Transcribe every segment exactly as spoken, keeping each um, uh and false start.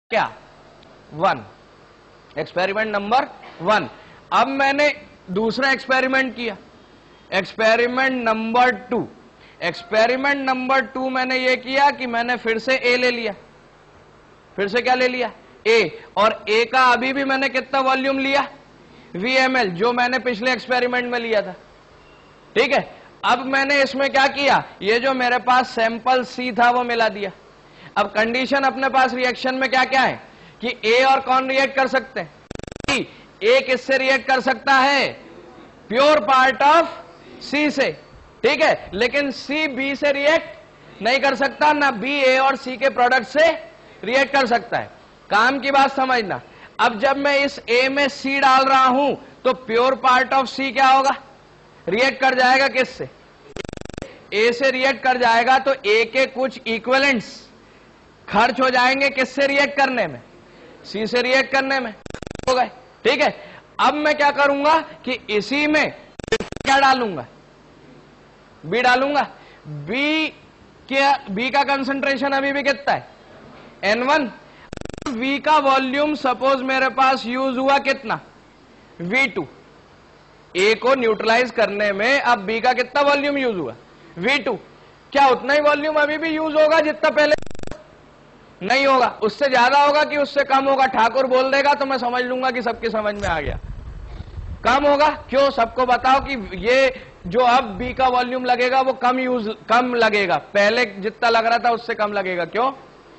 क्या one, experiment number one. अब मैंने दूसरा एक्सपेरिमेंट किया, experiment number two. Experiment number two मैंने ये किया कि मैंने फिर से ए ले लिया, फिर से क्या ले लिया, ए, और ए का अभी भी मैंने कितना वॉल्यूम लिया, वी एम एल, जो मैंने पिछले एक्सपेरिमेंट में लिया था। ठीक है, अब मैंने इसमें क्या किया, ये जो मेरे पास सैंपल सी था वो मिला दिया। अब कंडीशन अपने पास रिएक्शन में क्या क्या है कि ए और कौन रिएक्ट कर सकते हैं, ए किससे रिएक्ट कर सकता है, प्योर पार्ट ऑफ सी से। ठीक है, लेकिन सी बी से रिएक्ट नहीं कर सकता, ना बी ए और सी के प्रोडक्ट से रिएक्ट कर सकता है। काम की बात समझना, अब जब मैं इस ए में सी डाल रहा हूं तो प्योर पार्ट ऑफ सी क्या होगा, रिएक्ट कर जाएगा किससे, ए से रिएक्ट कर जाएगा। तो ए के कुछ इक्विवेलेंट्स खर्च हो जाएंगे किससे रिएक्ट करने में, सी से रिएक्ट करने में हो गए। ठीक है, अब मैं क्या करूंगा कि इसी में क्या डालूंगा, बी डालूंगा। बी क्या, बी का कंसंट्रेशन अभी भी कितना है, एन वन। वी का वॉल्यूम सपोज मेरे पास यूज हुआ कितना, वी टू। ए को न्यूट्रलाइज करने में अब बी का कितना वॉल्यूम यूज हुआ, वी टू। क्या उतना ही वॉल्यूम अभी भी यूज होगा जितना पहले, नहीं होगा, उससे ज्यादा होगा कि उससे कम होगा। ठाकुर बोल देगा तो मैं समझ लूंगा कि सबकी समझ में आ गया, कम होगा। क्यों, सबको बताओ कि ये जो अब बी का वॉल्यूम लगेगा वो कम यूज कम लगेगा, पहले जितना लग रहा था उससे कम लगेगा। क्यों,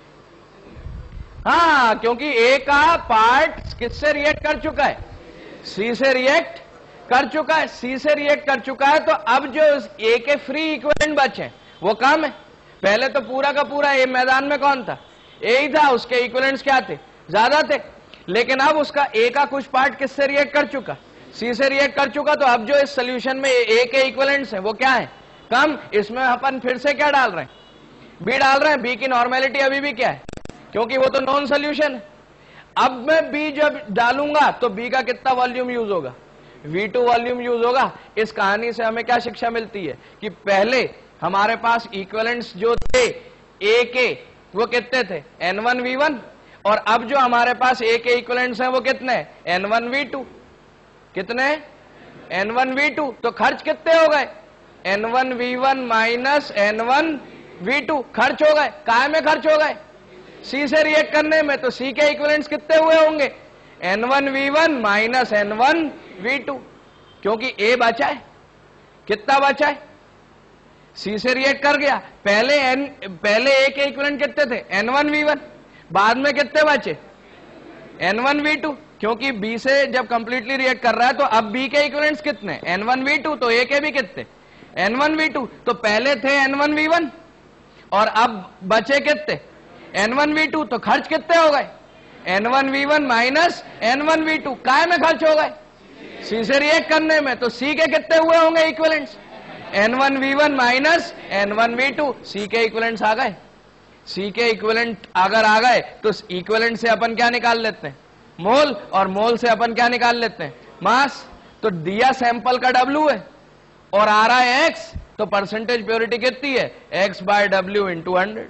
हाँ, क्योंकि ए का पार्ट किससे रिएक्ट कर चुका है, सी से रिएक्ट कर चुका है, सी से रिएक्ट कर चुका है। तो अब जो ए के फ्री इक्विवेलेंट बचे वो कम है। पहले तो पूरा का पूरा ए मैदान में कौन था, ए ही था, उसके इक्विवेलेंट्स क्या थे, ज्यादा थे। लेकिन अब उसका ए का कुछ पार्ट किससे रिएक्ट कर चुका, सी से रिएक्ट कर चुका। तो अब जो इस सोल्यूशन में ए के इक्विवेलेंट्स हैं वो क्या है, कम। इसमें अपन फिर से क्या डाल रहे हैं, बी डाल रहे हैं। बी की नॉर्मेलिटी अभी भी क्या है, क्योंकि वो तो नॉन सोल्यूशन है। अब मैं बी जब डालूंगा तो बी का कितना वॉल्यूम यूज होगा, वी टू वॉल्यूम यूज होगा। इस कहानी से हमें क्या शिक्षा मिलती है कि पहले हमारे पास इक्विवेलेंट्स जो थे ए के वो कितने थे, एन वन वी वन, और अब जो हमारे पास ए के इक्विवेलेंट्स हैं वो कितने, एन वन वी टू। कितने, एन वन वी टू। तो खर्च कितने हो गए, N one V one minus N one V two खर्च हो गए। काय में खर्च हो गए, सी से रिएक्ट करने में। तो सी के इक्विवेलेंट्स कितने हुए होंगे, N one V one minus N one V two, क्योंकि ए बचा है, कितना बचा है, सी से रिएक्ट कर गया। पहले एन पहले ए के इक्विवेलेंट कितने थे, एन वन वी वन, बाद में कितने बचे, एन वन वी टू, क्योंकि बी से जब कंप्लीटली रिएक्ट कर रहा है। तो अब बी के इक्विवेलेंट्स कितने, एन वन वी टू, तो ए के भी कितने, एन वन वी टू। तो पहले थे एन वन वी वन और अब बचे कितने, एन वन वी टू। तो खर्च कितने हो गए, N one V one minus N one V two. काय में खर्च हो गए, सी से रिएक्ट करने में। तो सी के कितने हुए होंगे equivalents, N one V one minus N one V two. C के इक्विवेलेंट्स आ गए, सी के इक्विवेलेंट अगर आ गए तो इक्विवेलेंट से अपन क्या निकाल लेते हैं, मोल, और मोल से अपन क्या निकाल लेते हैं, मास। तो दिया सैंपल का डब्ल्यू है और आ रहा है एक्स, तो परसेंटेज प्योरिटी कितनी है, X by W into hundred.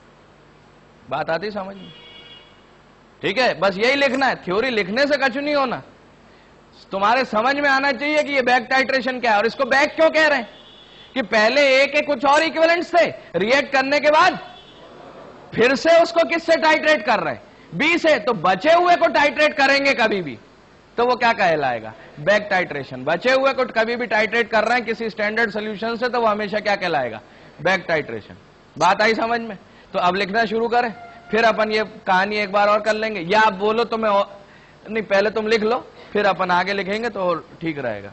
बात आती समझ में, ठीक है। बस यही लिखना है, थ्योरी लिखने से कुछ नहीं होना, तुम्हारे समझ में आना चाहिए कि ये बैक टाइट्रेशन क्या है। और इसको बैक क्यों कह रहे हैं कि पहले ए के कुछ और इक्विवेलेंट्स थे, रिएक्ट करने के बाद फिर से उसको किससे टाइट्रेट कर रहे हैं, बी से। तो बचे हुए को टाइट्रेट करेंगे कभी भी तो वो क्या कहलाएगा, बैक टाइट्रेशन। बचे हुए को कभी भी टाइट्रेट कर रहे हैं किसी स्टैंडर्ड सोल्यूशन से तो वो हमेशा क्या कहलाएगा, बैक टाइट्रेशन। बात आई समझ में। तो अब लिखना शुरू करें, फिर अपन ये कहानी एक बार और कर लेंगे, या आप बोलो तो मैं नहीं, पहले तुम लिख लो फिर अपन आगे लिखेंगे तो ठीक रहेगा।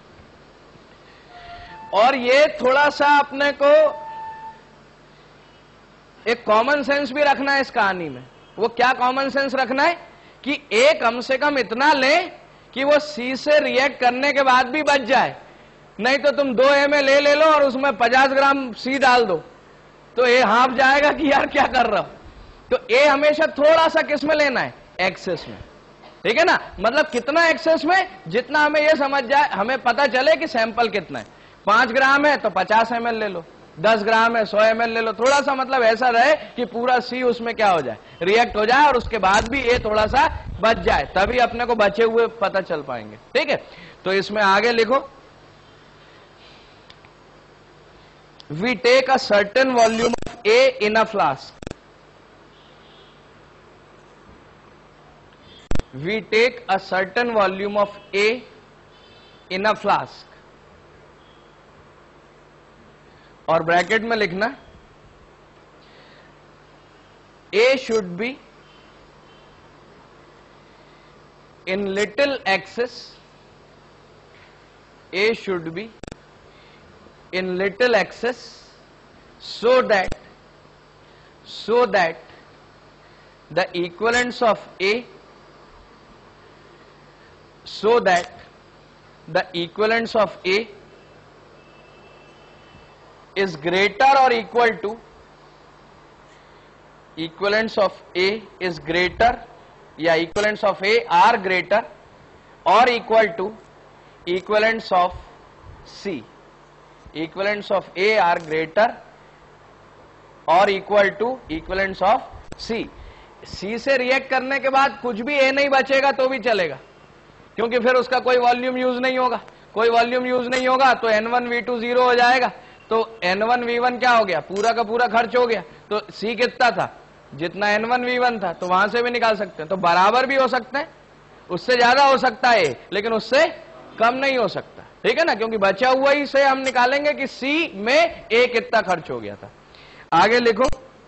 और ये थोड़ा सा अपने को एक कॉमन सेंस भी रखना है इस कहानी में। वो क्या कॉमन सेंस रखना है कि ए कम से कम इतना ले कि वो सी से रिएक्ट करने के बाद भी बच जाए। नहीं तो तुम दो एम एल ले ले लो और उसमें पचास ग्राम सी डाल दो तो ए हाँफ जाएगा कि यार क्या कर रहा हो। तो ए हमेशा थोड़ा सा किस में लेना है, एक्सेस में, ठीक है ना। मतलब कितना एक्सेस में, जितना हमें ये समझ जाए, हमें पता चले कि सैंपल कितना है। पांच ग्राम है तो पचास एम एल ले लो, दस ग्राम है, सौ एम एल ले लो, थोड़ा सा मतलब ऐसा रहे कि पूरा सी उसमें क्या हो जाए, रिएक्ट हो जाए, और उसके बाद भी ए थोड़ा सा बच जाए, तभी अपने को बचे हुए पता चल पाएंगे। ठीक है, तो इसमें आगे लिखो, we take a certain volume of A in a flask, we take a certain volume of A in a flask, और ब्रैकेट में लिखना A should be in little excess, A should be in little excess, so that so that the equivalents of A so that the equivalence of A is greater or equal to equivalence of A is greater या equivalence of A are greater or equal to equivalence of C, equivalence of A are greater or equal to equivalence of C। C से react करने के बाद कुछ भी A नहीं बचेगा तो भी चलेगा, क्योंकि फिर उसका कोई वॉल्यूम यूज नहीं होगा, कोई वॉल्यूम यूज नहीं होगा तो N one V two zero हो जाएगा, तो एन वन वी वन क्या हो गया, पूरा का पूरा खर्च हो गया। तो C कितना था, जितना एन वन वी वन था, तो वहां से भी निकाल सकते हैं, तो बराबर भी हो सकते हैं, उससे ज्यादा हो सकता है लेकिन उससे कम नहीं हो सकता। ठीक है ना, क्योंकि बचा हुआ ही से हम निकालेंगे कि C में A कितना खर्च हो गया था। आगे लिखो,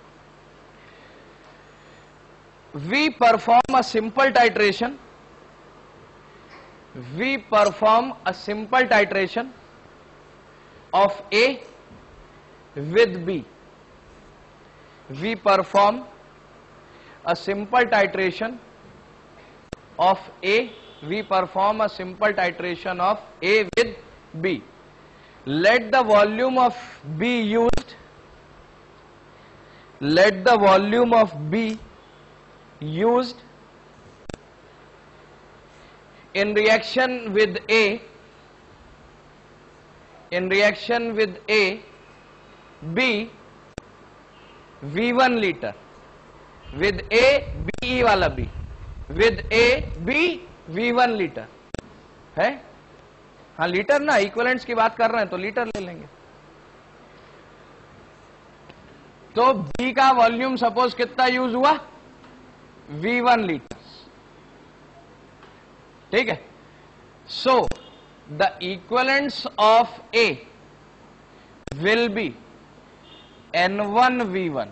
we perform a simple titration, we perform a simple titration of A with B, we perform a simple titration of A, we perform a simple titration of A with B, let the volume of B used, let the volume of B used in reaction with A, in reaction with A, B V one liter, with A B E वाला B, with A B V one liter है, हाँ litre ना, equivalents की बात कर रहे हैं तो लीटर ले लेंगे। तो B का वॉल्यूम सपोज कितना यूज हुआ, V one लीटर, ठीक है। So the equivalents of A will be N one V one,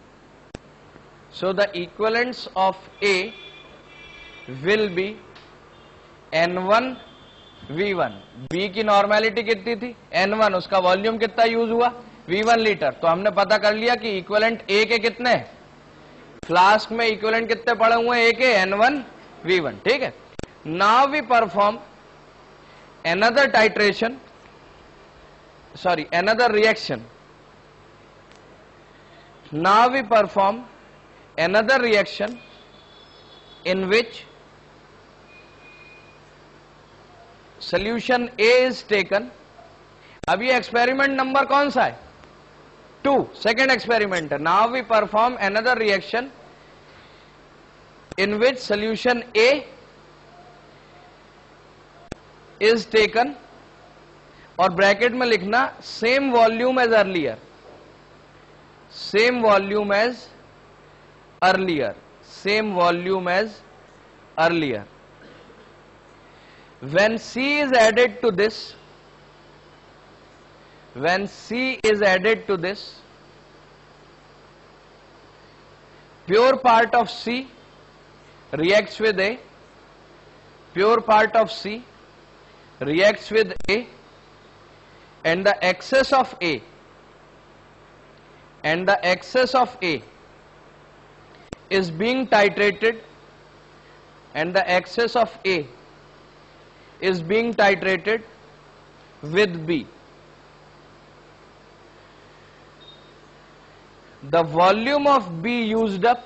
so the equivalents of A will be N one V one. B की normality कितनी थी, N one, उसका volume कितना use हुआ, V one litre. तो हमने पता कर लिया कि इक्विवेलेंट ए के कितने, फ्लास्क में इक्विवेलेंट कितने पड़े हुए हैं, ए के एन वन वी वन, ठीक है। Now we perform another titration, sorry, another reaction. Now we perform another reaction in which solution A is taken. अब ये experiment number कौन सा है, टू, second experiment है। Now we perform another reaction in which solution A is taken, और bracket में लिखना same volume as earlier, same volume as earlier, same volume as earlier. when C is added to this, when C is added to this, pure part of C reacts with A, pure part of C reacts with A, and the excess of A, and the excess of A is being titrated, and the excess of A is being titrated with B. The volume of B used up,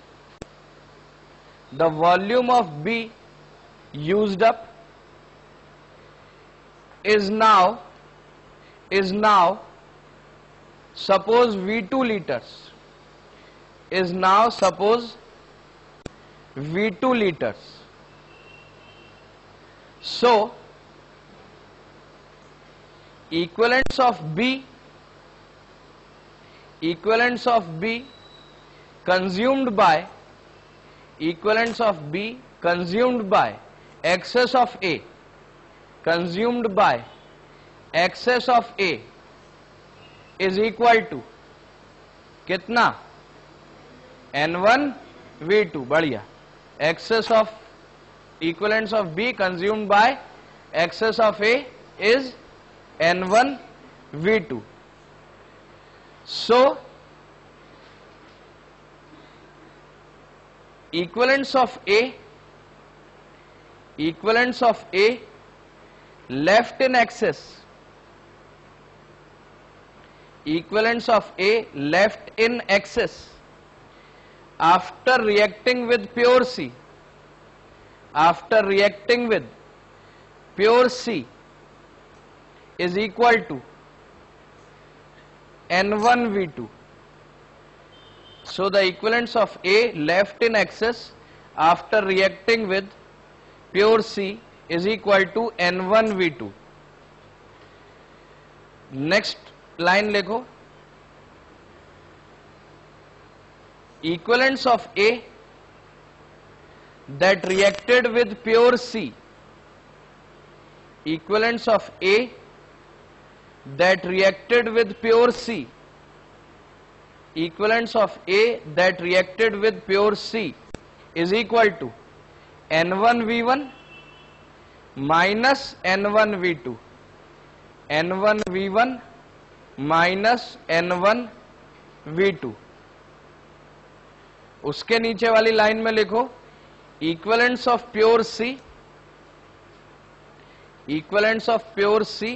the volume of B used up is now is now suppose V two liters is now suppose V two liters. So equivalence of B, equivalence of B consumed by, equivalence of B consumed by excess of A, consumed by excess of A is equal to कितना? N one V two. बढ़िया. Excess of equivalence of B consumed by excess of A is N one V two. So equivalence of A, equivalence of A left in excess, equivalence of A left in excess after reacting with pure C, after reacting with pure C is equal to N one V two. So the equivalence of A left in excess after reacting with pure C is equal to N one V two. Next line लिखो. Equivalence of A that reacted with pure C, equivalence of A that reacted with pure C, equivalence of A that reacted with pure C is equal to N one V one minus N one V two, N one V one minus N one V two. उसके नीचे वाली line में लिखो equivalence of pure C, equivalence of pure C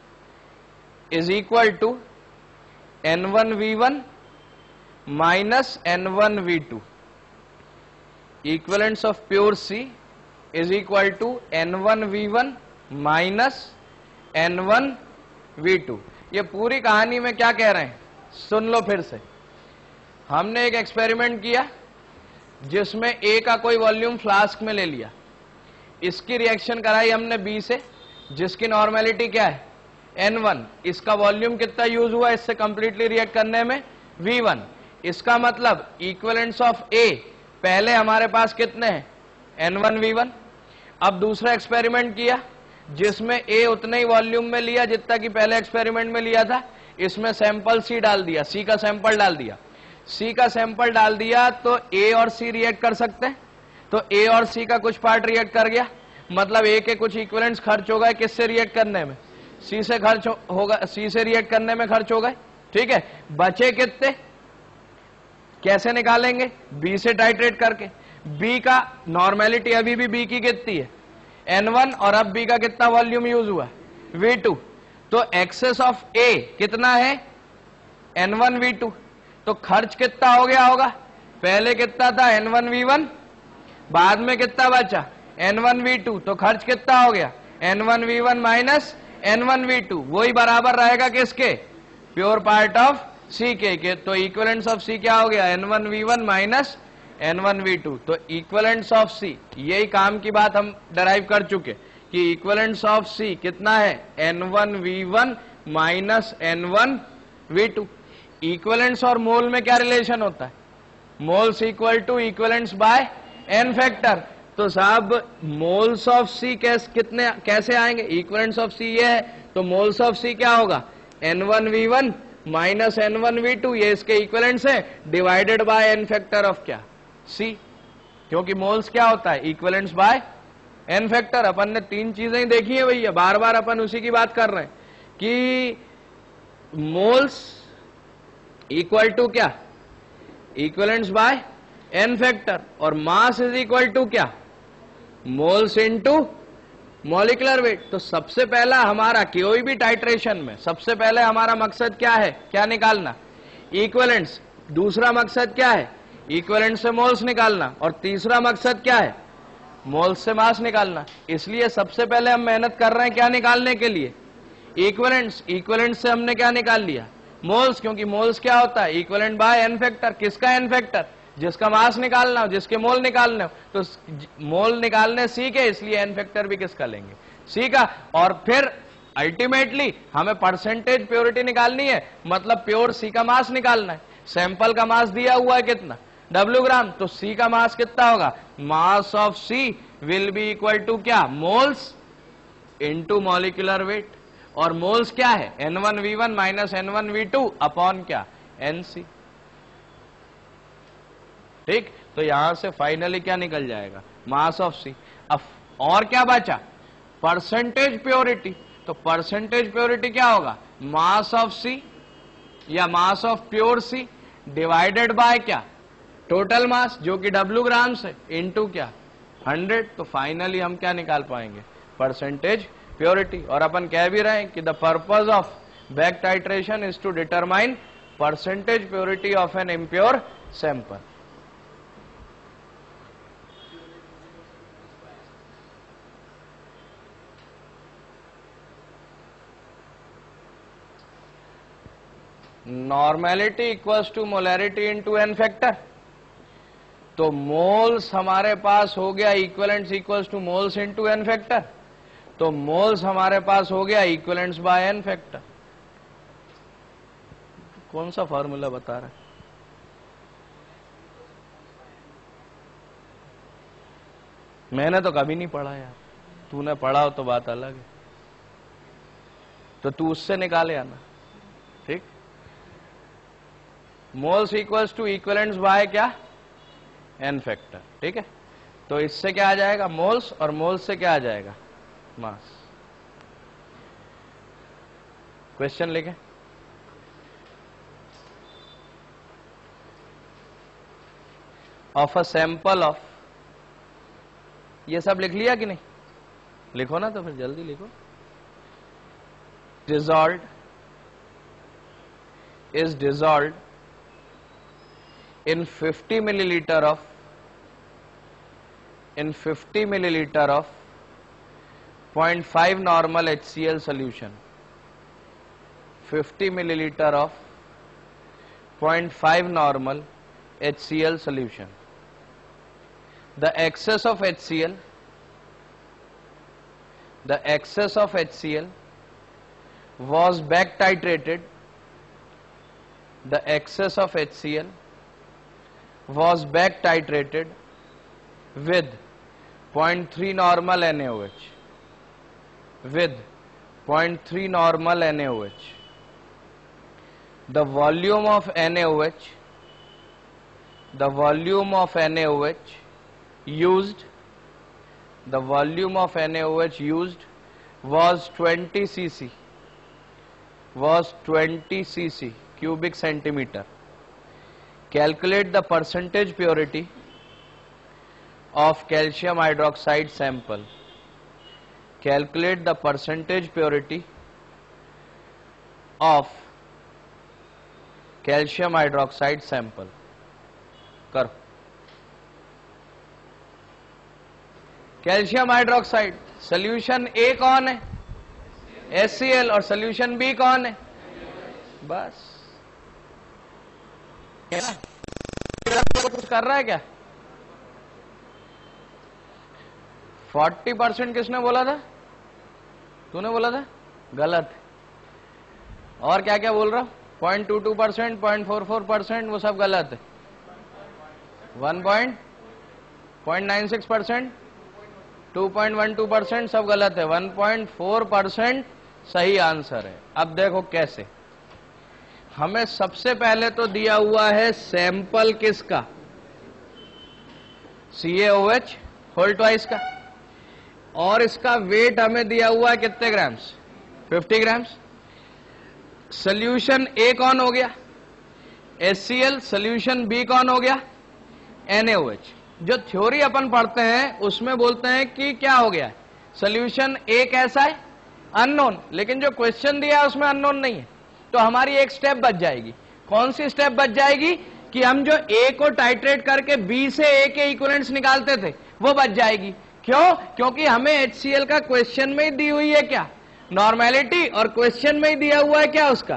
is equal to N one V one minus N one V two. Equivalence of pure C is equal to N one V one minus N one V two. ये पूरी कहानी में क्या कह रहे हैं सुन लो फिर से. हमने एक एक्सपेरिमेंट किया जिसमें ए का कोई वॉल्यूम फ्लास्क में ले लिया, इसकी रिएक्शन कराई हमने बी से जिसकी नॉर्मेलिटी क्या है एन वन. इसका वॉल्यूम कितना यूज हुआ इससे कंप्लीटली रिएक्ट करने में वी वन. इसका मतलब इक्विवेलेंस ऑफ ए पहले हमारे पास कितने हैं एन वन वी वन. अब दूसरा एक्सपेरिमेंट किया जिसमें ए उतने ही वॉल्यूम में लिया जितना कि पहले एक्सपेरिमेंट में लिया था. इसमें सैंपल सी डाल दिया, सी का सैंपल डाल दिया. सी का सैंपल डाल दिया तो ए और सी रिएक्ट कर सकते हैं. तो ए और सी का कुछ पार्ट रिएक्ट कर गया, मतलब ए के कुछ इक्विवेलेंट्स खर्च हो गए किससे रिएक्ट करने में, सी से खर्च होगा, सी से रिएक्ट करने में खर्च हो गए. ठीक है, बचे कितने कैसे निकालेंगे, बी से टाइट्रेट करके. बी का नॉर्मेलिटी अभी भी बी की कितनी है एन वन और अब बी का कितना वॉल्यूम यूज हुआ वी टू. तो एक्सेस ऑफ ए कितना है एन वन वी टू. तो खर्च कितना हो गया होगा, पहले कितना था एन वन वी वन, बाद में कितना बचा एन वन वी टू. तो खर्च कितना हो गया N one V one minus N one V two. वही बराबर रहेगा किसके प्योर पार्ट ऑफ सी के, के तो इक्विवेलेंस ऑफ सी क्या हो गया N one V one minus N one V two. तो इक्विवेलेंस ऑफ सी, यही काम की बात हम डराइव कर चुके कि इक्विवेलेंस ऑफ सी कितना है N one V one minus N one V two. Equivalence और मोल में क्या रिलेशन होता है, moles equal to equivalence by N factor. तो साहब मोल्स ऑफ सी कैसे कितने कैसे आएंगे, इक्विवेलेंस ऑफ सी ये है तो मोल्स ऑफ सी क्या होगा N one V one minus N one V two. ये इसके इक्विवेलेंस है divided by N factor of क्या सी, क्योंकि मोल्स क्या होता है इक्विवेलेंस बाय एन फैक्टर. अपन ने तीन चीजें ही देखी है भैया, बार बार अपन उसी की बात कर रहे हैं कि मोल्स इक्वल टू क्या इक्विवेलेंस बाय एन फैक्टर और मास इज इक्वल टू क्या मोल्स इनटू मॉलिक्यूलर वेट. तो सबसे पहला हमारा कोई भी टाइट्रेशन में सबसे पहले हमारा मकसद क्या है, क्या निकालना इक्विवेलेंस. दूसरा मकसद क्या है इक्विवेलेंस से मोल्स निकालना और तीसरा मकसद क्या है मोल्स से मास निकालना. इसलिए सबसे पहले हम मेहनत कर रहे हैं क्या निकालने के लिए इक्विवेलेंस. इक्विवेलेंस से हमने क्या निकाल लिया मोल्स, क्योंकि मोल्स क्या होता है, इक्विवेलेंट बाय एन फैक्टर। किसका एन फैक्टर, जिसका मास निकालना हो, जिसके मोल निकालने हो, तो मोल निकालने सी के, इसलिए एन फैक्टर भी किसका लेंगे, सी का। और फिर अल्टीमेटली हमें परसेंटेज प्योरिटी निकालनी है, मतलब प्योर सी का मास निकालना है। सैंपल का मास दिया हुआ है कितना, डब्ल्यू ग्राम, तो सी का मास कितना होगा, mass of C will be equal to क्या, मोल्स इनटू मॉलिक्यूलर वेट। और मोल्स क्या है, N one V one minus N one V two upon क्या, एन सी। ठीक, तो यहां से फाइनली क्या निकल जाएगा, मास ऑफ सी। अब और क्या बचा, परसेंटेज प्योरिटी। तो परसेंटेज प्योरिटी क्या होगा, मास ऑफ सी या mass of pure C divided by क्या, टोटल मास जो कि डब्ल्यू ग्राम्स है, इनटू क्या, हंड्रेड। तो फाइनली हम क्या निकाल पाएंगे, परसेंटेज प्योरिटी। और अपन कह भी रहे हैं कि the purpose of back titration is to determine percentage purity of an impure sample. Normality equals to molarity into N factor. तो मोल्स हमारे पास हो गया equivalents equals to moles into N factor. तो मोल्स हमारे पास हो गया इक्विवेलेंट्स बाय एन फैक्टर। कौन सा फॉर्मूला बता रहा है, मैंने तो कभी नहीं पढ़ा यार, तूने पढ़ा हो तो बात अलग है, तो तू उससे निकाले आना। ठीक, moles equals to equivalents by क्या, एन फैक्टर। ठीक है, तो इससे क्या आ जाएगा, मोल्स, और मोल्स से क्या आ जाएगा, मास। क्वेश्चन लिखे, ऑफ अ सैंपल ऑफ, ये सब लिख लिया कि नहीं, लिखो ना, तो फिर जल्दी लिखो। Dissolved is dissolved in fifty milliliter of in fifty milliliter of zero point five normal H C l solution, fifty milliliter of zero point five normal H C l solution. The excess of H C l the excess of H C l was back titrated. The excess of H C l was back titrated with zero point three normal N A O H, with zero point three normal N A O H. The volume of N A O H, the volume of N A O H used, the volume of N A O H used was twenty C C, was twenty C C cubic centimeter. Calculate the percentage purity of calcium hydroxide sample. Calculate the percentage purity of calcium hydroxide sample. करो, calcium hydroxide solution A कौन है, H C L, और solution B कौन है, बस कुछ कर रहा है क्या। चालीस परसेंट किसने बोला था, तूने बोला था, गलत। और क्या क्या बोल रहा हूं, point two two percent, point four four percent, वो सब गलत है। One point point nine six percent, two point one two percent सब गलत है। वन पॉइंट फोर परसेंट सही आंसर है। अब देखो कैसे, हमें सबसे पहले तो दिया हुआ है सैंपल किसका, C A O H whole twice का, और इसका वेट हमें दिया हुआ है कितने grams, fifty grams. Solution A कौन हो गया, H C L. Solution B कौन हो गया, एन ए ओ एच। जो थ्योरी अपन पढ़ते हैं उसमें बोलते हैं कि क्या हो गया, सोल्यूशन ए कैसा है, अननोन, लेकिन जो क्वेश्चन दिया है उसमें अननोन नहीं है, तो हमारी एक स्टेप बच जाएगी। कौन सी स्टेप बच जाएगी कि हम जो ए को टाइट्रेट करके बी से ए के इक्विवेलेंट्स निकालते थे वो बच जाएगी। क्यों, क्योंकि हमें एच सी एल का क्वेश्चन में ही दी हुई है क्या, नॉर्मेलिटी, और क्वेश्चन में ही दिया हुआ है क्या, उसका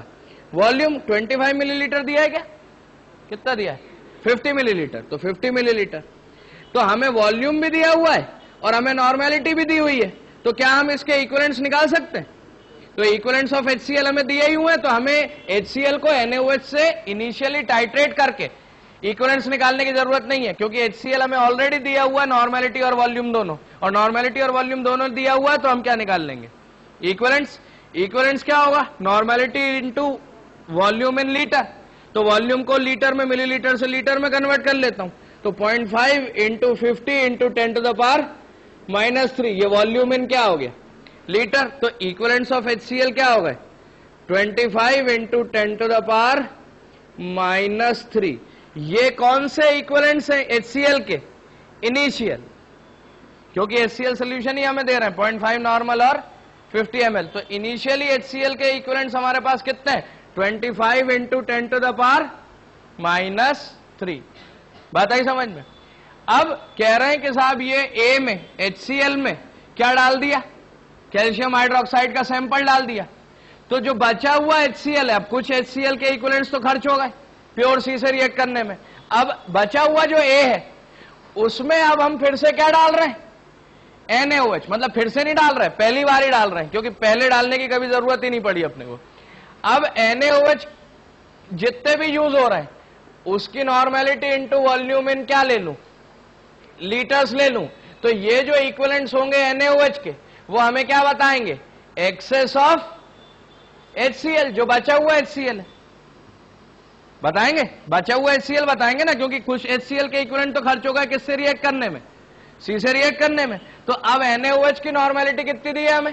वॉल्यूम पच्चीस मिलीलीटर दिया है क्या? कितना दिया है? पचास मिलीलीटर। तो पचास मिलीलीटर, तो हमें वॉल्यूम भी दिया हुआ है और हमें नॉर्मेलिटी भी दी हुई है, तो क्या हम इसके इक्विवेलेंट्स निकाल सकते हैं? तो इक्विवेलेंट्स ऑफ एचसीएल हमें दिए ही हुए हैं, तो हमें एचसीएल को एनएओएच से इनिशियली टाइट्रेट करके इक्विवेलेंट्स निकालने की जरूरत नहीं है, क्योंकि एचसीएल हमें ऑलरेडी दिया हुआ है नॉर्मेलिटी और वॉल्यूम दोनों, और नॉर्मेलिटी और वॉल्यूम दोनों दिया हुआ है, तो हम क्या निकाल लेंगे? इक्विवेलेंट्स। इक्विवेलेंट्स क्या होगा? Normality into volume in litre. तो वॉल्यूम को लीटर में, मिलीलीटर से लीटर में कन्वर्ट कर लेता हूं, तो point five into fifty into ten to the power minus three, ये वॉल्यूम इन क्या हो गया? लीटर। तो इक्विवेलेंट्स ऑफ एचसीएल क्या हो गए? Twenty five into ten to the power minus three. ये कौन से इक्विवेलेंट्स हैं एचसीएल के? इनिशियल, क्योंकि एचसीएल सोल्यूशन ही हमें दे रहे हैं, पॉइंट फाइव नॉर्मल और फिफ्टी एम एल। तो इनिशियली एचसीएल के इक्विवेलेंट्स हमारे पास कितने हैं? Twenty five into ten to the power minus three. बात आई समझ में? अब कह रहे हैं कि साहब ये ए में, एचसीएल में क्या डाल दिया? कैल्शियम हाइड्रोक्साइड का सैंपल डाल दिया, तो जो बचा हुआ एचसीएल है, अब कुछ एचसीएल के इक्विवेलेंट्स तो खर्च हो गए प्योर सी से रिएक्ट करने में, अब बचा हुआ जो ए है उसमें अब हम फिर से क्या डाल रहे हैं? एनएओएच। मतलब फिर से नहीं डाल रहे, पहली बार ही डाल रहे हैं, क्योंकि पहले डालने की कभी जरूरत ही नहीं पड़ी अपने को। अब एनएओएच जितने भी यूज हो रहे हैं उसकी नॉर्मेलिटी इंटू वॉल्यूम इन क्या ले लूं? लीटर्स ले लूं। तो ये जो इक्विवेलेंट्स होंगे एनएओएच के, वो हमें क्या बताएंगे? एक्सेस ऑफ एचसीएल, जो बचा हुआ एचसीएल है बताएंगे, बचा हुआ एचसीएल बताएंगे ना, क्योंकि कुछ एचसीएल के इक्विवेलेंट तो खर्च हो गए किससे रिएक्ट करने में? सी से रिएक्ट करने में। तो अब एनएओएच की नॉर्मेलिटी कितनी दी है हमें?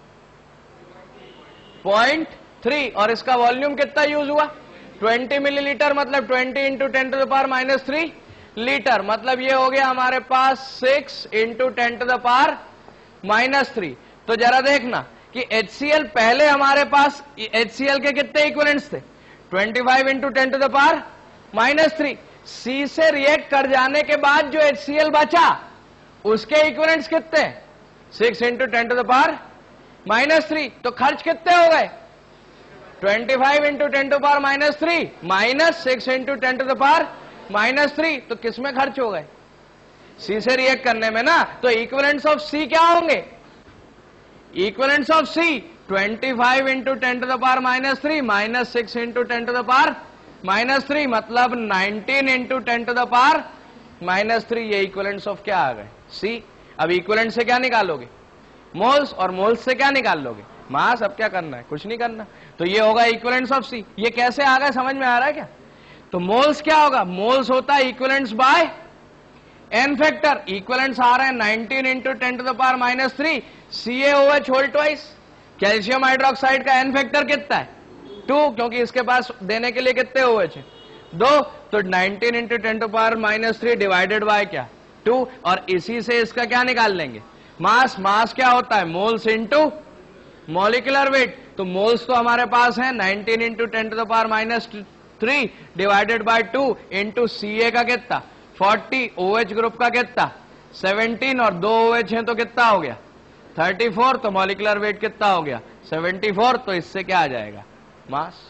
पॉइंट थ्री, और इसका वॉल्यूम कितना यूज हुआ? ट्वेंटी मिलीलीटर, मतलब twenty into ten to the power minus three litre, मतलब ये हो गया हमारे पास six into ten to the power minus three. तो जरा देखना कि एचसीएल पहले हमारे पास एचसीएल के कितने इक्विवेलेंट्स थे? Twenty five into ten to the power minus three. C से रिएक्ट कर जाने के बाद जो एचसीएल बचा उसके इक्विवेलेंट्स कितने? Six into ten to the power minus three. तो खर्च कितने हो गए? Twenty five into ten to power minus three minus six into ten to the power minus three. तो किसमें खर्च हो गए? सी से रिएक्ट करने में ना। तो इक्विवेलेंट्स ऑफ सी क्या होंगे? Equivalents of C twenty five into ten to the power minus three minus six into ten to the power minus three, मतलब nineteen into ten to the power minus three. ये equivalents of क्या आ गए? सी। अब equivalent से क्या निकालोगे? Moles, और मोल्स से क्या निकाल लोगे? मास। अब क्या करना है? कुछ नहीं करना। तो ये होगा इक्विवेलेंट्स ऑफ सी। ये कैसे आ गए, समझ में आ रहा है क्या? तो मोल्स क्या होगा? मोल्स होता है equivalents by N factor. Equivalents आ रहे हैं nineteen into ten to the power minus three C A O H whole twice. Calcium hydroxide का एन फैक्टर कितना है? टू, क्योंकि इसके पास देने के लिए कितने ओ एच है? दो। तो nineteen into ten to power minus three divided by क्या? टू। और इसी से इसका क्या निकाल लेंगे? मास। मास क्या होता है? Moles into molecular weight. तो मोल्स तो हमारे पास है nineteen into ten to the power minus three divided by two into C A का कितना? फोर्टी। ओएच ग्रुप का कितना? सेवनटीन, और दो ओएच है तो कितना हो गया? Thirty four. तो मॉलिक्यूलर वेट कितना हो गया? Seventy four. तो इससे क्या आ जाएगा? मास।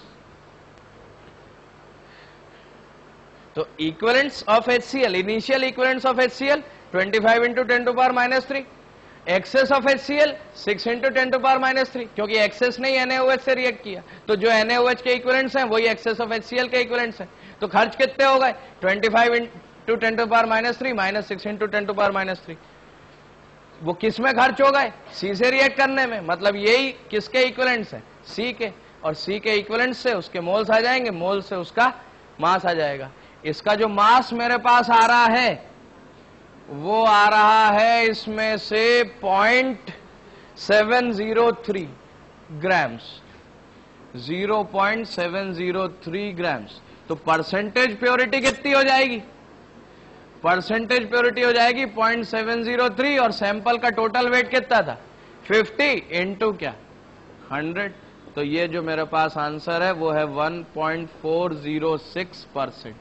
तो equivalents of HCL, initial equivalents of HCL twenty five into ten to power minus three, access of HCL six into ten to power minus three, क्योंकि एक्सेस नहीं एनएओएच से रिएक्ट किया, तो जो एनएओएच के इक्विवेलेंट्स हैं वही एक्सेस ऑफ एचसीएल के इक्विवेलेंट्स हैं। तो खर्च कितने हो गए? Twenty five into ten to power minus three minus six into ten to power minus three. वो किस में खर्च हो गए? सी से रिएक्ट करने में। मतलब यही किसके इक्विवेलेंट्स हैं? सी के। और सी के इक्विवेलेंट्स से उसके मोल्स आ जाएंगे, मोल्स से उसका मास आ जाएगा। इसका जो मास मेरे पास आ रहा है वो आ रहा है इसमें से point seven zero three grams, zero point seven zero three grams. तो परसेंटेज प्योरिटी कितनी हो जाएगी? परसेंटेज प्योरिटी हो जाएगी पॉइंट सेवन जीरो थ्री, और सैंपल का टोटल वेट कितना था? फिफ्टी इंटू क्या? हंड्रेड। तो ये जो मेरे पास आंसर है वो है one point four zero six percent,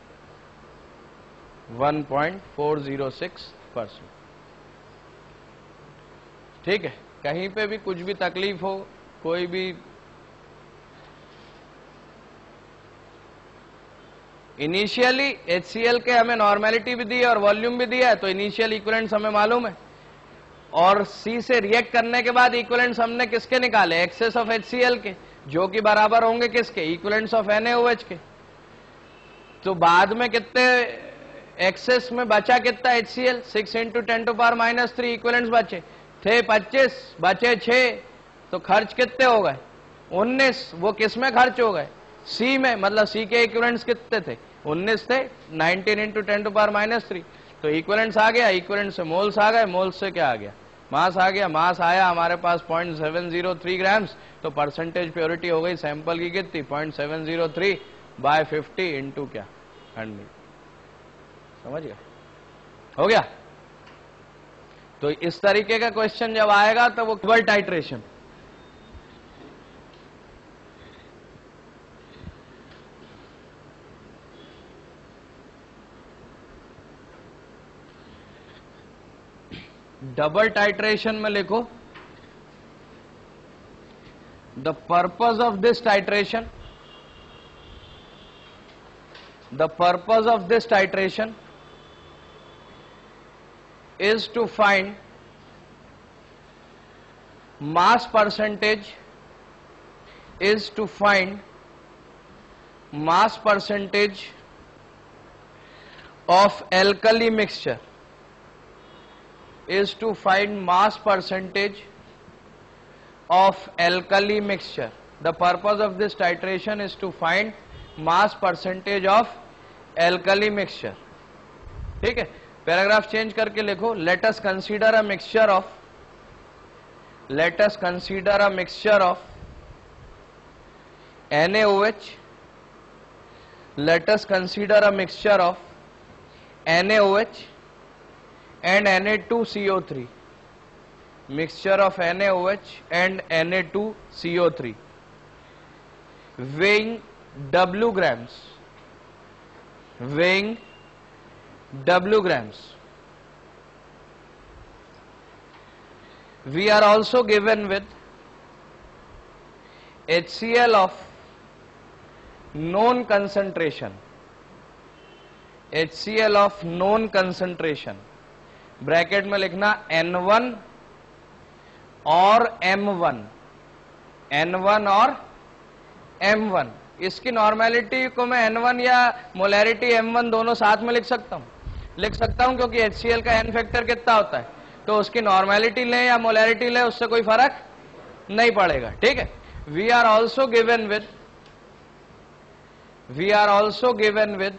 one point four zero six percent. ठीक है, कहीं पे भी कुछ भी तकलीफ हो, कोई भी इनिशियली एचसीएल के हमें नॉर्मेलिटी भी दी है और वॉल्यूम भी दिया है, तो इनिशियल इक्विवेलेंट्स हमें मालूम है। और सी से रिएक्ट करने के बाद इक्विवेलेंट्स हमने किसके निकाले? एक्सेस ऑफ एचसीएल के, जो कि बराबर होंगे किसके? इक्विवेलेंट्स ऑफ एनएओएच के। तो बाद में कितने एक्सेस में बचा? कितना HCl? Six into ten to power minus three equivalents बचे थे पच्चीस, बचे छह, तो खर्च कितने हो गए? उन्नीस। वो किस में खर्च हो गए? सी में। मतलब सी के इक्विवेलेंट्स कितने थे? उन्नीस थे। Nineteen into ten to power minus three, तो इक्विवेलेंट्स आ गया, इक्विवेलेंट से मोल्स आ गए, मोल्स से क्या आ गया? मास आ गया। मास आया हमारे पास point seven zero three grams, तो परसेंटेज प्योरिटी हो गई सैंपल की कितनी? Point seven zero three by fifty into क्या? हंड्रेड। समझ गया? हो गया? तो इस तरीके का क्वेश्चन जब आएगा तो वो डबल टाइट्रेशन, डबल टाइट्रेशन में लिखो, the purpose of this titration, the purpose of this titration is to find mass percentage, is to find mass percentage of alkali mixture, is to find mass percentage of alkali mixture. The purpose of this titration is to find mass percentage of alkali mixture. ठीक है? Paragraph change करके लिखो, let us consider a mixture of, let us consider a mixture of NaOH, let us consider a mixture of NaOH and N A two C O three, mixture of NaOH and N A two C O three, weighing W grams, weighing W grams. We are also given with HCl of known concentration, HCl of known concentration, bracket में लिखना N one और M one, N one और M one. इसकी normality को मैं N one या molarity M one दोनों साथ में लिख सकता हूं, लिख सकता हूं क्योंकि HCl का N फैक्टर कितना होता है, तो उसकी नॉर्मेलिटी लें या मोलैरिटी लें उससे कोई फर्क नहीं पड़ेगा। ठीक है? We are also given with, we are also given with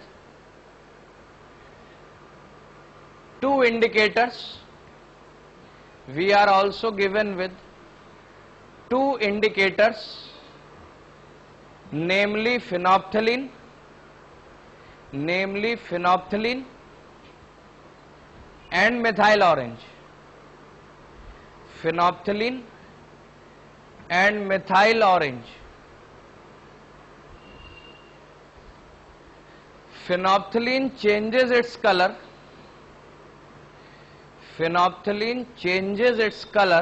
two indicators, we are also given with two indicators, namely phenolphthalein, namely phenolphthalein and methyl orange, phenolphthalein and methyl orange. Phenolphthalein changes its color, phenolphthalein changes its color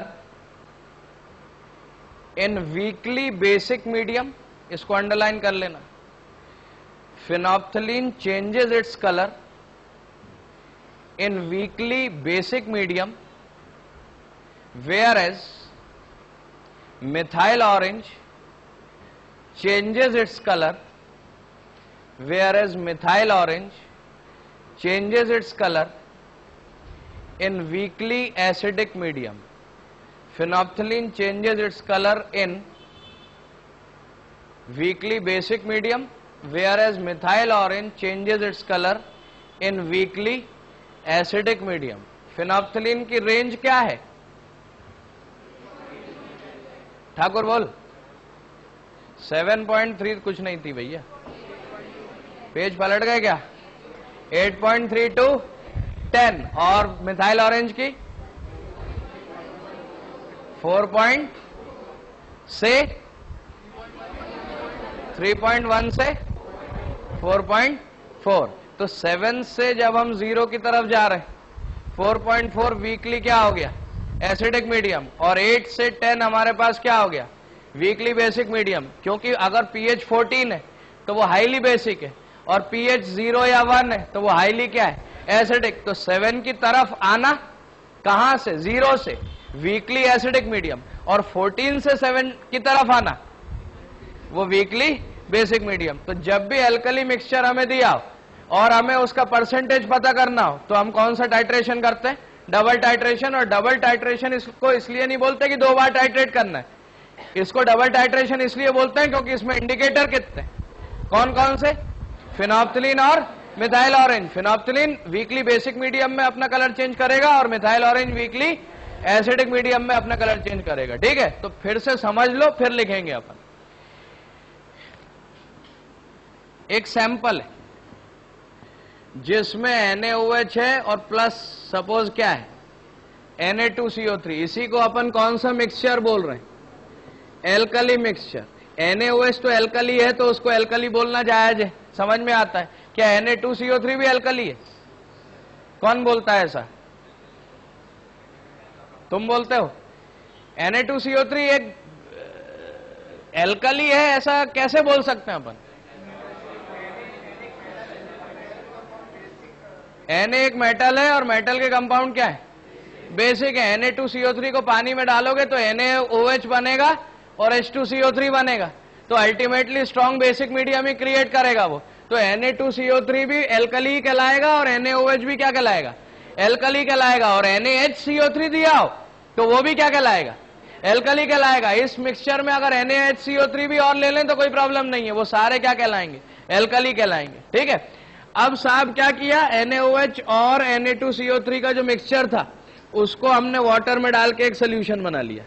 in weakly basic medium, इसको underline कर लेना, phenolphthalein changes its color in weakly basic medium, whereas methyl orange changes its color, whereas methyl orange changes its color in weakly acidic medium. Phenolphthalein changes its color in weakly basic medium, whereas methyl orange changes its color in weakly acidic medium. Phenolphthalein की range क्या है ठाकुर बोल? Seven point three कुछ नहीं थी भैया, page पलट गए क्या? Eight point three two ten, और मिथाइल ऑरेंज की फोर पॉइंट से थ्री पॉइंट वन से फोर पॉइंट फोर, तो सेवन से जब हम जीरो की तरफ जा रहे हैं, फोर पॉइंट फोर वीकली क्या हो गया? एसिडिक मीडियम, और एट से टेन हमारे पास क्या हो गया? वीकली बेसिक मीडियम, क्योंकि अगर पीएच फोर्टीन है तो वो हाईली बेसिक है, और पीएच जीरो या वन है तो वो हाईली क्या है, एसिडिक। तो सेवन की तरफ आना कहां से, जीरो से, वीकली एसिडिक मीडियम, और फोर्टीन से सेवन की तरफ आना वो वीकली बेसिक मीडियम। तो जब भी एल्कली मिक्सचर हमें दिया हो और हमें उसका परसेंटेज पता करना हो तो हम कौन सा टाइट्रेशन करते हैं, डबल टाइट्रेशन। और डबल टाइट्रेशन इसको इसलिए नहीं बोलते कि दो बार टाइट्रेट करना है, इसको डबल टाइट्रेशन इसलिए बोलते हैं क्योंकि इसमें इंडिकेटर कितने, कौन कौन से, फिनोप्थिलीन और methyl orange. Phenolphthalein weakly basic medium में अपना कलर चेंज करेगा और methyl orange weakly acidic medium में अपना कलर चेंज करेगा। ठीक है, तो फिर से समझ लो, फिर लिखेंगे अपन। एक सैंपल है जिसमें एन ए ओ एच है और प्लस सपोज क्या है, N A two C O three. इसी को अपन कौन सा मिक्सचर बोल रहे हैं, alkali mixture. N A O H तो एल्कली है तो उसको एल्कली बोलना जायज है, समझ में आता है। क्या N A two C O three भी एल्कली है? कौन बोलता है ऐसा, तुम बोलते हो? N A two C O three एक एल्कली है, ऐसा कैसे बोल सकते हैं अपन? Na एक मेटल है और मेटल के कंपाउंड क्या है, बेसिक है। N A two C O three को पानी में डालोगे तो एन ए ओ एच बनेगा और H two C O three बनेगा, तो अल्टीमेटली स्ट्रॉन्ग बेसिक मीडियम ही क्रिएट करेगा वो। तो N A two C O three भी एल्कली कहलाएगा और एन ए ओ एच भी क्या कहलाएगा, एल्कली कहलाएगा। और N A H C O three दिया हो तो वो भी क्या कहलाएगा, एल्कली कहलाएगा। इस मिक्सचर में अगर N A H C O three भी और ले लें तो कोई प्रॉब्लम नहीं है, वो सारे क्या कहलाएंगे, एल्कली कहलाएंगे। ठीक है, अब साहब क्या किया, एन ए ओ एच और N A two C O three का जो मिक्सचर था उसको हमने वाटर में डाल के एक सोल्यूशन बना लिया।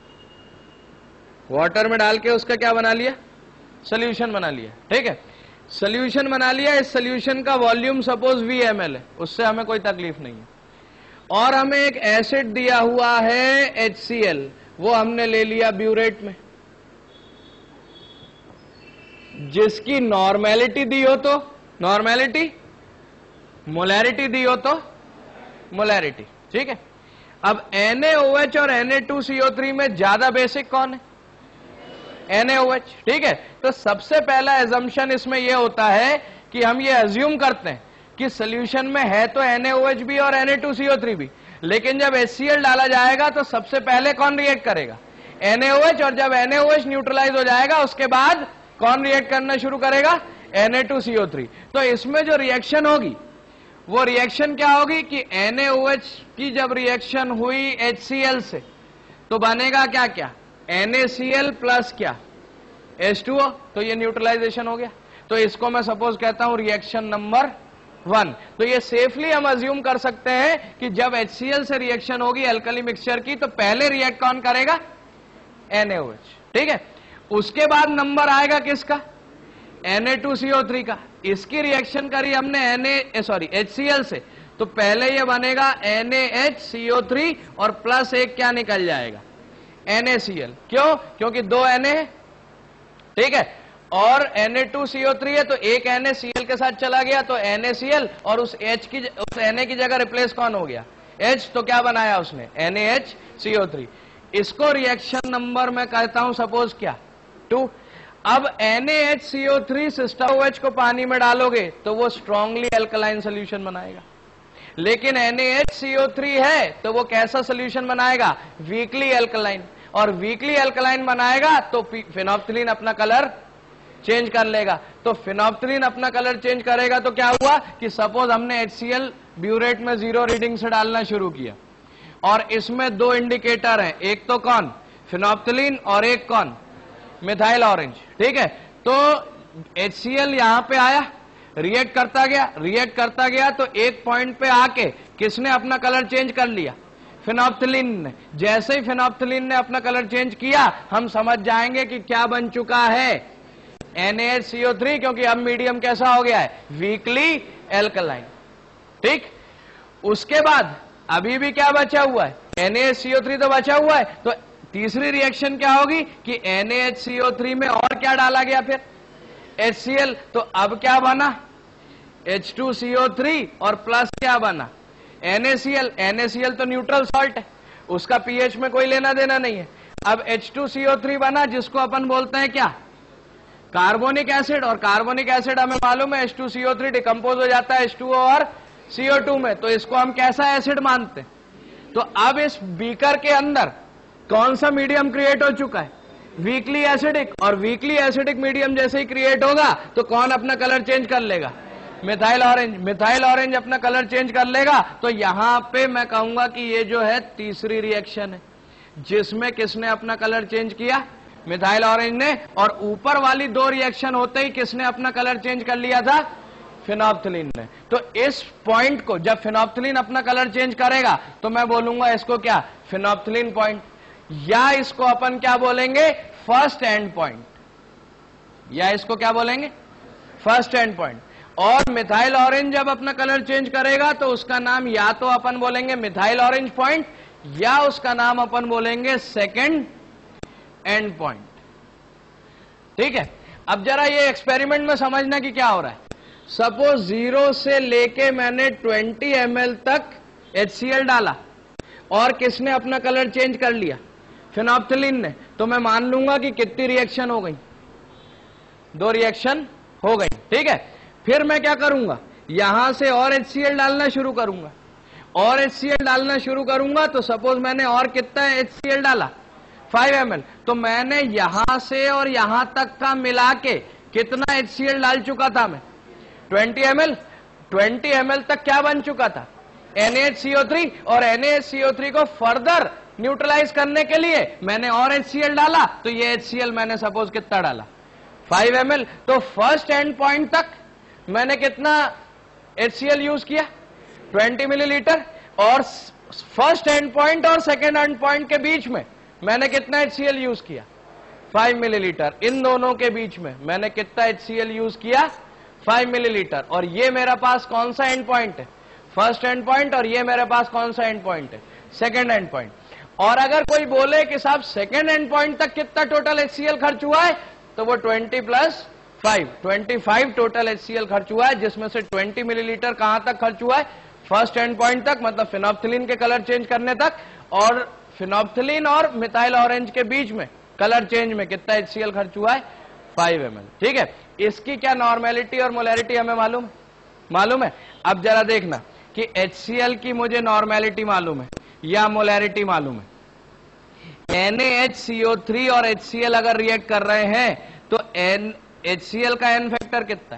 वाटर में डाल के उसका क्या बना लिया, सोल्यूशन बना लिया। ठीक है, सोल्यूशन बना लिया। इस सोल्यूशन का volume suppose V M L है, उससे हमें कोई तकलीफ नहीं है। और हमें एक एसिड दिया हुआ है एच सी एल, वो हमने ले लिया ब्यूरेट में, जिसकी नॉर्मेलिटी दी हो तो नॉर्मेलिटी, मोलैरिटी दी हो तो मोलैरिटी। ठीक है, अब एन ए ओ एच और N A two C O three में ज्यादा बेसिक कौन है, एन ए ओ एच। ठीक है, तो सबसे पहला एजम्पशन इसमें यह होता है कि हम ये अज्यूम करते हैं कि सोल्यूशन में है तो एन ए ओ एच भी और N A two C O three भी, लेकिन जब एच सी एल डाला जाएगा तो सबसे पहले कौन रिएक्ट करेगा, एन ए ओ एच। और जब N A O H neutralise हो जाएगा उसके बाद कौन रिएक्ट करना शुरू करेगा, N A two C O three. तो इसमें जो रिएक्शन होगी वो रिएक्शन क्या होगी कि एन ए ओ एच की जब रिएक्शन हुई एच सी एल से तो बनेगा क्या क्या, N A C L plus क्या, एच टू ओ। तो ये न्यूट्रलाइजेशन हो गया। तो इसको मैं सपोज कहता हूं रिएक्शन नंबर वन। तो ये सेफली हम अज्यूम कर सकते हैं कि जब एच सी एल से रिएक्शन होगी एल्कली मिक्सचर की तो पहले रिएक्ट कौन करेगा, एन ए ओ एच। ठीक है, उसके बाद नंबर आएगा किसका, N A two C O three का। इसकी रिएक्शन करी हमने N A sorry H C L से, तो पहले ये बनेगा N A H C O three और प्लस एक क्या निकल जाएगा, एन ए सी एल। क्यों, क्योंकि दो Na है। ठीक है, और N A two C O three है तो एक एन ए सी एल के साथ चला गया तो एन ए सी एल, और उस H की उस Na की जगह रिप्लेस कौन हो गया, H। तो क्या बनाया उसने, N A H C O three. इसको रिएक्शन नंबर मैं कहता हूं सपोज क्या, टू। अब N A H C O three sister O H को पानी में डालोगे तो वो स्ट्रांगली एल्कलाइन सोल्यूशन बनाएगा, लेकिन N A H C O three है तो वो कैसा सोल्यूशन बनाएगा, वीकली एल्कलाइन। और वीकली एल्कलाइन बनाएगा तो फिनोप्थिलीन अपना कलर चेंज कर लेगा। तो फिनोप्थिलीन अपना कलर चेंज करेगा तो क्या हुआ कि सपोज हमने एच सी एल ब्यूरेट में जीरो रीडिंग से डालना शुरू किया और इसमें दो इंडिकेटर हैं, एक तो कौन, फिनोप्थिलीन, और एक कौन, मिथाइल ऑरेंज। ठीक है, तो एच सी एल यहां पे आया, रिएक्ट करता गया रिएक्ट करता गया तो एक पॉइंट पे आके किसने अपना कलर चेंज कर लिया, फिनोप्थिलीन ने। जैसे ही फिनोप्थिलीन ने अपना कलर चेंज किया हम समझ जाएंगे कि क्या बन चुका है, N A H C O three, क्योंकि अब मीडियम कैसा हो गया है, वीकली एल्कलाइन। ठीक, उसके बाद अभी भी क्या बचा हुआ है, N A H C O three तो बचा हुआ है। तो तीसरी रिएक्शन क्या होगी कि N A H C O three में और क्या डाला गया, फिर एच सी एल। तो अब क्या बना, H two C O three और प्लस क्या बना, N A C L. N A C L तो न्यूट्रल सॉल्ट है, उसका पीएच में कोई लेना देना नहीं है। अब H two C O three बना जिसको अपन बोलते हैं क्या, कार्बोनिक एसिड, और कार्बोनिक एसिड हमें मालूम है H two C O three decompose हो जाता है एच टू ओ और सी ओ टू में, तो इसको हम कैसा एसिड मानते हैं? तो अब इस बीकर के अंदर कौन सा मीडियम क्रिएट हो चुका है? वीकली एसिडिक, और वीकली एसिडिक मीडियम जैसे ही क्रिएट होगा तो कौन अपना कलर चेंज कर लेगा? Methyl orange. मिथाइल ऑरेंज अपना कलर चेंज कर लेगा, तो यहां पे मैं कहूंगा कि ये जो है तीसरी रिएक्शन है, जिसमें किसने अपना कलर चेंज किया? मिथाइल ऑरेंज ने। और ऊपर वाली दो रिएक्शन होते ही किसने अपना कलर चेंज कर लिया था? फिनोप्थिलीन ने। तो इस पॉइंट को जब फिनोप्थिलीन अपना कलर चेंज करेगा तो मैं बोलूंगा इसको क्या? फिनोप्थिलीन पॉइंट, या इसको अपन क्या बोलेंगे? फर्स्ट एंड पॉइंट, या इसको क्या बोलेंगे? First end point. और मिथाइल ऑरेंज जब अपना कलर चेंज करेगा तो उसका नाम या तो अपन बोलेंगे मिथाइल ऑरेंज पॉइंट, या उसका नाम अपन बोलेंगे सेकेंड एंड पॉइंट। ठीक है, अब जरा ये एक्सपेरिमेंट में समझना कि क्या हो रहा है। सपोज जीरो से लेके मैंने ट्वेंटी एम एल तक एच सी एल डाला और किसने अपना कलर चेंज कर लिया? फिनोप्थिलीन ने। तो मैं मान लूंगा कि कितनी रिएक्शन हो गई? दो रिएक्शन हो गई। ठीक है, फिर मैं क्या करूंगा? यहां से और एच सी एल डालना शुरू करूंगा, और एच सी एल डालना शुरू करूंगा तो सपोज मैंने और कितना एच सी एल डाला? Five M L. तो मैंने यहां से और यहां तक का मिला के कितना एच सी एल डाल चुका था मैं? Twenty M L. Twenty M L तक क्या बन चुका था? N A H C O three. और N A H C O three को फर्दर न्यूट्रलाइज करने के लिए मैंने और एच सी एल डाला, तो ये एच सी एल मैंने सपोज कितना डाला? Five M L. तो फर्स्ट एंड पॉइंट तक मैंने कितना एच सी एल यूज किया? Twenty millilitre. और फर्स्ट एंड पॉइंट और सेकेंड एंड पॉइंट के बीच में मैंने कितना एच सी एल यूज किया? Five millilitre. इन दोनों के बीच में मैंने कितना एच सी एल यूज किया? Five millilitre. और ये मेरे पास कौन सा एंड पॉइंट है? First end point. और ये मेरे पास कौन सा एंड पॉइंट है? Second end point. और अगर कोई बोले कि साहब सेकेंड एंड पॉइंट तक कितना टोटल एच सी एल खर्च हुआ है, तो वो twenty plus five, twenty five total H C L खर्च हुआ है, जिसमें से ट्वेंटी मिलीलीटर कहां तक खर्च हुआ है? फर्स्ट एंड पॉइंट तक, मतलब फिनोप्थिलीन के कलर चेंज करने तक। और फिनोप्थिलीन और मिथाइल ऑरेंज के बीच में कलर चेंज में कितना एच सी एल खर्च हुआ है? Five M L. ठीक है, इसकी क्या नॉर्मेलिटी और मोलैरिटी हमें मालूम मालूम है? अब जरा देखना कि एच सी एल की मुझे नॉर्मेलिटी मालूम है या मोलैरिटी मालूम है। N A H C O three और एच सी एल अगर रिएक्ट कर रहे हैं तो एन एच सी एल का एन फैक्टर कितना है?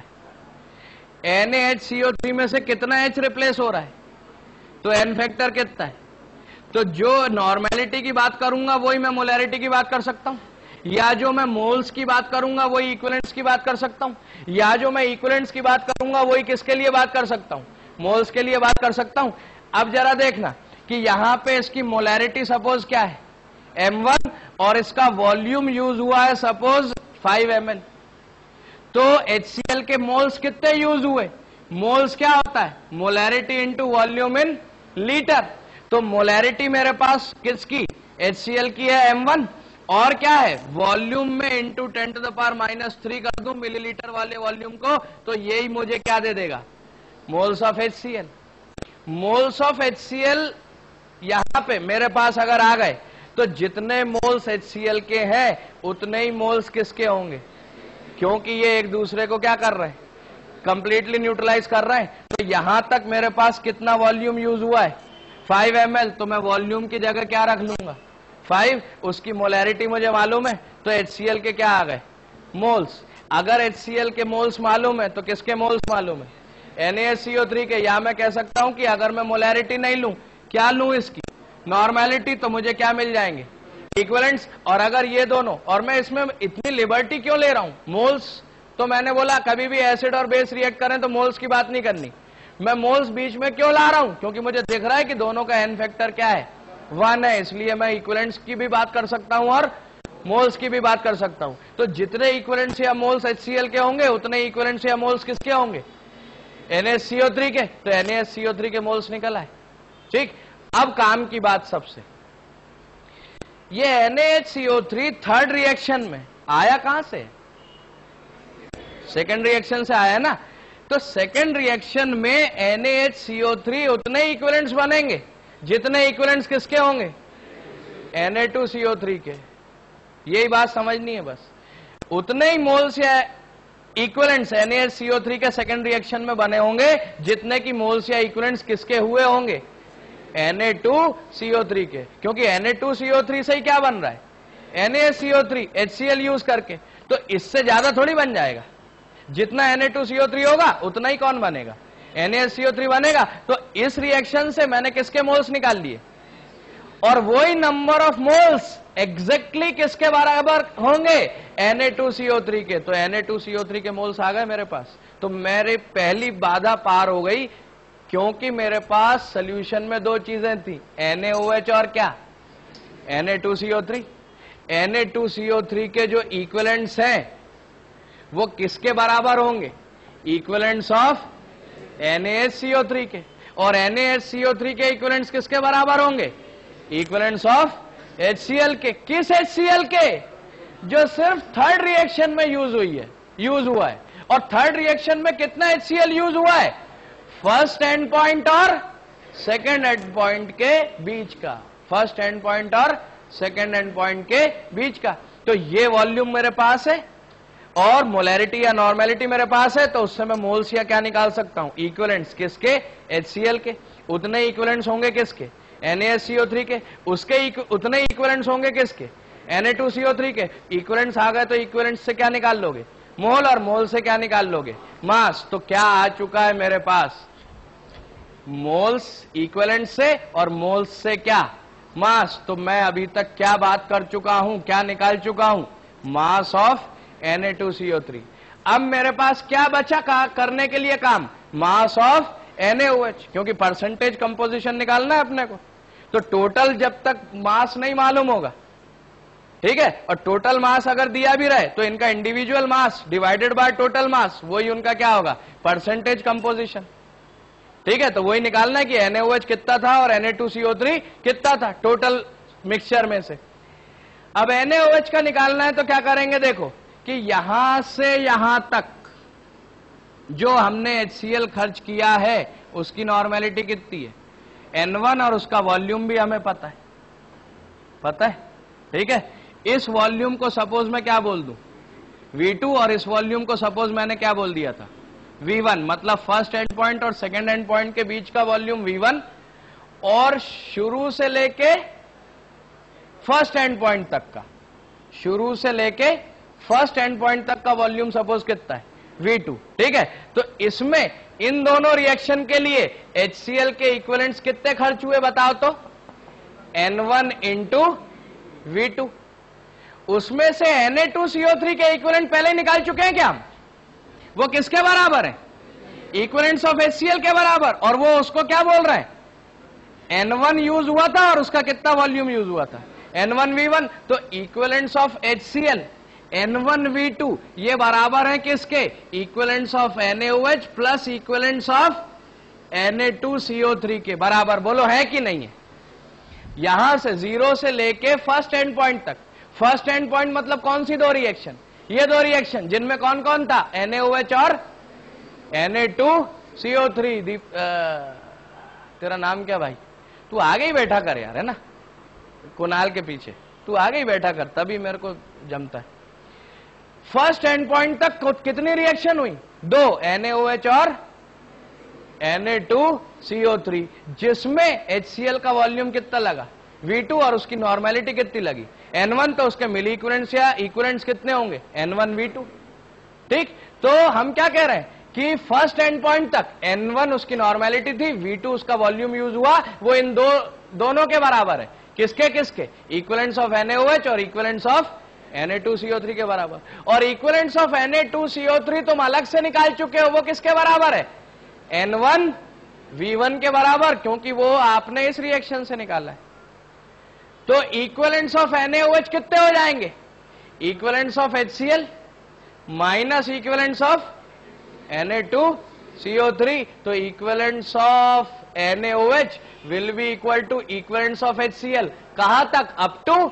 N A H C O three में से कितना एच रिप्लेस हो रहा है? तो एन फैक्टर कितना है? तो जो नॉर्मेलिटी की बात करूंगा वही मैं मोलैरिटी की बात कर सकता हूं, या जो मैं मोल्स की बात करूंगा वही इक्विवेलेंट्स की बात कर सकता हूं, या जो मैं इक्विवेलेंट्स की बात करूंगा वही किसके लिए बात कर सकता हूं? मोल्स के लिए बात कर सकता हूं। अब जरा देखना कि यहां पे इसकी मोलैरिटी सपोज क्या है? एम वन, और इसका वॉल्यूम यूज हुआ है सपोज फाइव एम एल। तो एच सी एल के मोल्स कितने यूज हुए? मोल्स क्या होता है? Molarity into volume in litre. तो मोलैरिटी मेरे पास किसकी? एच सी एल की है एम वन, और क्या है? वॉल्यूम में into ten to the power minus three कर दूं मिलीलीटर वाले वॉल्यूम को, तो यही मुझे क्या दे देगा? Moles of H C L. Moles of H C L यहां पे मेरे पास अगर आ गए तो जितने मोल्स एच सी एल के हैं उतने ही मोल्स किसके होंगे? क्योंकि ये एक दूसरे को क्या कर रहे हैं? कंप्लीटली न्यूट्रलाइज कर रहे हैं। तो यहां तक मेरे पास कितना वॉल्यूम यूज हुआ है? Five M L. तो मैं वॉल्यूम की जगह क्या रख लूंगा? फाइव। उसकी मोलैरिटी मुझे मालूम है, तो एच सी एल के क्या आ गए? मोल्स। अगर एच सी एल के मोल्स मालूम है तो किसके मोल्स मालूम है? N A H C O three के। या मैं कह सकता हूं कि अगर मैं मोलैरिटी नहीं लूं, क्या लूं इसकी? नॉर्मेलिटी, तो मुझे क्या मिल जाएंगे? इक्विवेलेंट्स। और अगर ये दोनों, और मैं इसमें इतनी लिबर्टी क्यों ले रहा हूं? मोल्स, तो मैंने बोला कभी भी एसिड और बेस रिएक्ट करें तो मोल्स की बात नहीं करनी। मैं मोल्स बीच में क्यों ला रहा हूं? क्योंकि मुझे दिख रहा है कि दोनों का एन फैक्टर क्या है? वन है। इसलिए मैं इक्विवेलेंट्स की भी बात कर सकता हूं और मोल्स की भी बात कर सकता हूं। तो जितने इक्विवेलेंट्स या मोल्स एच सी एल के होंगे उतने इक्विवेलेंट्स या मोल्स किसके होंगे? N A H C O three के। तो N A H C O three के मोल्स निकल आए। ठीक। अब काम की बात सबसे, ये N A H C O three third reaction में आया कहां से? सेकेंड रिएक्शन से आया ना। तो सेकेंड रिएक्शन में N A H C O three उतने इक्विवेलेंट्स बनेंगे जितने इक्विवेलेंट्स किसके होंगे? N A two C O three के। यही बात समझनी है बस। उतने ही मोल्स या equivalents N A H C O three के सेकेंड रिएक्शन में बने होंगे जितने की मोल्स या इक्विवेलेंट्स किसके हुए होंगे, N A two C O three के। क्योंकि N A two C O three से ही क्या बन रहा है, N A H C O three, H C L use करके। तो इससे ज्यादा थोड़ी बन जाएगा, जितना N A two C O three होगा उतना ही कौन बनेगा, N A H C O three बनेगा। तो इस रिएक्शन से मैंने किसके मोल्स निकाल लिए, और वही नंबर ऑफ मोल्स एग्जैक्टली किसके बराबर होंगे, N A two C O three के। तो N A two C O three के मोल्स आ गए मेरे पास। तो मेरी पहली बाधा पार हो गई, क्योंकि मेरे पास सॉल्यूशन में दो चीजें थी, एन ए ओ एच और क्या, N A two C O three. N A two C O three के जो इक्विवेलेंट्स हैं वो किसके बराबर होंगे, equivalents of N A H C O three के। और N A H C O three के इक्विवेलेंट्स किसके बराबर होंगे, equivalents of H C L के। किस एच सी एल के, जो सिर्फ थर्ड रिएक्शन में यूज हुई है, यूज हुआ है। और थर्ड रिएक्शन में कितना एच सी एल यूज हुआ है, फर्स्ट एंड पॉइंट और सेकेंड एंड पॉइंट के बीच का, फर्स्ट एंड पॉइंट और सेकेंड एंड पॉइंट के बीच का। तो ये वॉल्यूम मेरे पास है और मोलैरिटी या नॉर्मेलिटी मेरे पास है, तो उससे मैं मोल्स या क्या निकाल सकता हूं, इक्विवेलेंट्स किसके, एच सी एल के। उतने इक्विवेलेंट्स होंगे किसके, N A H C O three के। उसके उतने इक्विवेलेंट्स होंगे किसके, N A two C O three के। इक्विवेलेंट्स आ गए तो इक्विवेलेंट्स से क्या निकाल लोगे, मोल, और मोल से क्या निकाल लोगे, मास। तो क्या आ चुका है मेरे पास, मोल्स इक्विवेलेंट से और मोल्स से क्या, मास। तो मैं अभी तक क्या बात कर चुका हूं, क्या निकाल चुका हूं, mass of N A two C O three. अब मेरे पास क्या बचा का करने के लिए काम, mass of N A O H, क्योंकि परसेंटेज कंपोजिशन निकालना है अपने को। तो टोटल जब तक मास नहीं मालूम होगा, ठीक है, और टोटल मास अगर दिया भी रहे तो इनका individual mass divided by total mass, वही उनका क्या होगा, परसेंटेज कंपोजिशन। ठीक है, तो वही निकालना है कि एन ए ओ एच कितना था और N A two C O three कितना था टोटल मिक्सचर में से। अब एन ए ओ एच का निकालना है तो क्या करेंगे, देखो कि यहां से यहां तक जो हमने एच सी एल खर्च किया है उसकी नॉर्मेलिटी कितनी है, एन वन, और उसका वॉल्यूम भी हमें पता है, पता है, ठीक है। इस वॉल्यूम को सपोज मैं क्या बोल दूं, वी टू, और इस वॉल्यूम को सपोज मैंने क्या बोल दिया था, वी वन। मतलब फर्स्ट एंड पॉइंट और सेकेंड एंड पॉइंट के बीच का वॉल्यूम वी वन, और शुरू से लेके फर्स्ट एंड पॉइंट तक का, शुरू से लेके फर्स्ट एंड पॉइंट तक का वॉल्यूम सपोज कितना है, वी टू। ठीक है, तो इसमें इन दोनों रिएक्शन के लिए एच सी एल के इक्विवेलेंट्स कितने खर्च हुए बताओ तो, N one into V two. उसमें से N A two C O three के इक्विवेलेंट पहले निकाल चुके हैं क्या हम, वो किसके बराबर है, equivalents of H C L के बराबर। और वो उसको क्या बोल रहे हैं, एन वन यूज हुआ था और उसका कितना वॉल्यूम यूज हुआ था, एन वन वी वन। तो equivalents of H C L N one V two ये बराबर है किसके, equivalents of N A O H plus equivalents of N A two C O three के बराबर। बोलो है कि नहीं है। यहां से जीरो से लेके फर्स्ट एंड पॉइंट तक, फर्स्ट एंड पॉइंट मतलब कौन सी दो रिएक्शन, ये दो रिएक्शन जिनमें कौन कौन था, एन ए ओ एच और N A two C O three. तेरा नाम क्या भाई, तू आगे ही बैठा कर यार, है ना, कुणाल के पीछे तू आगे ही बैठा कर, तभी मेरे को जमता है। फर्स्ट एंड पॉइंट तक कितनी रिएक्शन हुई, दो, एन ए ओ एच और N A two C O three, जिसमें एच सी एल का वॉल्यूम कितना लगा, वी टू, और उसकी नॉर्मेलिटी कितनी लगी, एन वन। तो उसके मिली इक्विवेलेंट्स या इक्विवेलेंट्स कितने होंगे, एन वन वी टू। ठीक, तो हम क्या कह रहे हैं कि फर्स्ट एंड पॉइंट तक एन वन उसकी नॉर्मेलिटी थी, वी टू उसका वॉल्यूम यूज हुआ, वो इन दो दोनों के बराबर है, किसके किसके, equivalents of N A O H और equivalents of N A two C O three के बराबर। और equivalents of N A two C O three तुम अलग से निकाल चुके हो, वो किसके बराबर है, एन वन वी वन के बराबर, क्योंकि वो आपने इस रिएक्शन से निकाला है। तो equivalents of N A O H कितने हो जाएंगे, equivalents of H C L minus equivalents of N A two C O three. तो equivalents of N A O H will be equal to equivalents of H C L, कहां तक, up to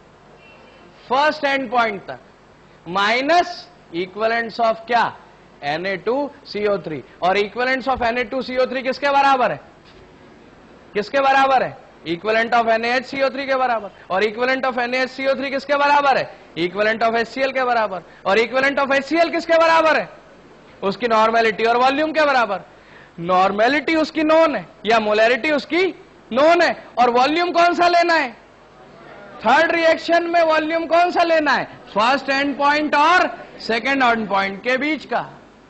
first end point तक, minus equivalents of क्या, N A two C O three. और equivalents of N A two C O three किसके बराबर है, किसके बराबर है, equivalent of N A H C O three के बराबर। और equivalent of N A H C O three किसके बराबर है? Equivalent of H C L के बराबर। और equivalent of H C L किसके बराबर है? उसकी नॉर्मेलिटी और वॉल्यूम के बराबर। नॉर्मेलिटी उसकी नोन है या मोलैरिटी उसकी नोन है, और वॉल्यूम कौन सा लेना है? थर्ड रिएक्शन में वॉल्यूम कौन सा लेना है? फर्स्ट एंड पॉइंट और सेकेंड एंड पॉइंट के बीच का।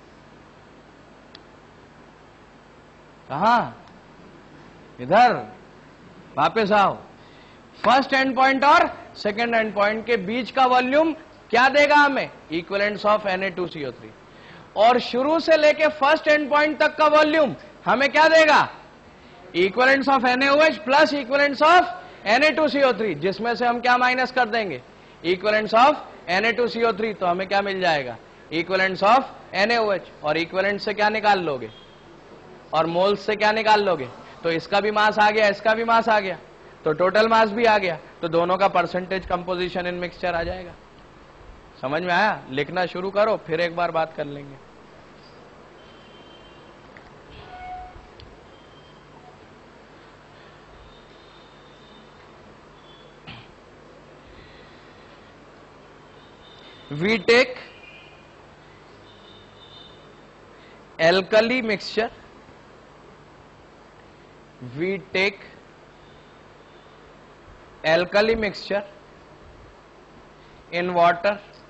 कहां? इधर वापस आओ। फर्स्ट एंड पॉइंट और सेकेंड एंड पॉइंट के बीच का वॉल्यूम क्या देगा हमें? Equivalence of N A two C O three. और शुरू से लेके फर्स्ट एंड पॉइंट तक का वॉल्यूम हमें क्या देगा? Equivalence of N A O H plus equivalence of N A two C O three, जिसमें से हम क्या माइनस कर देंगे? Equivalence of N A two C O three. तो हमें क्या मिल जाएगा? Equivalence of N A O H. और इक्विवेलेंट से क्या निकाल लोगे? और मोल्स से क्या निकाल लोगे? तो इसका भी मास आ गया, इसका भी मास आ गया, तो टोटल मास भी आ गया, तो दोनों का परसेंटेज कंपोजिशन इन मिक्सचर आ जाएगा। समझ में आया? लिखना शुरू करो, फिर एक बार बात कर लेंगे। We take alkali mixture, we take alkali mixture in water,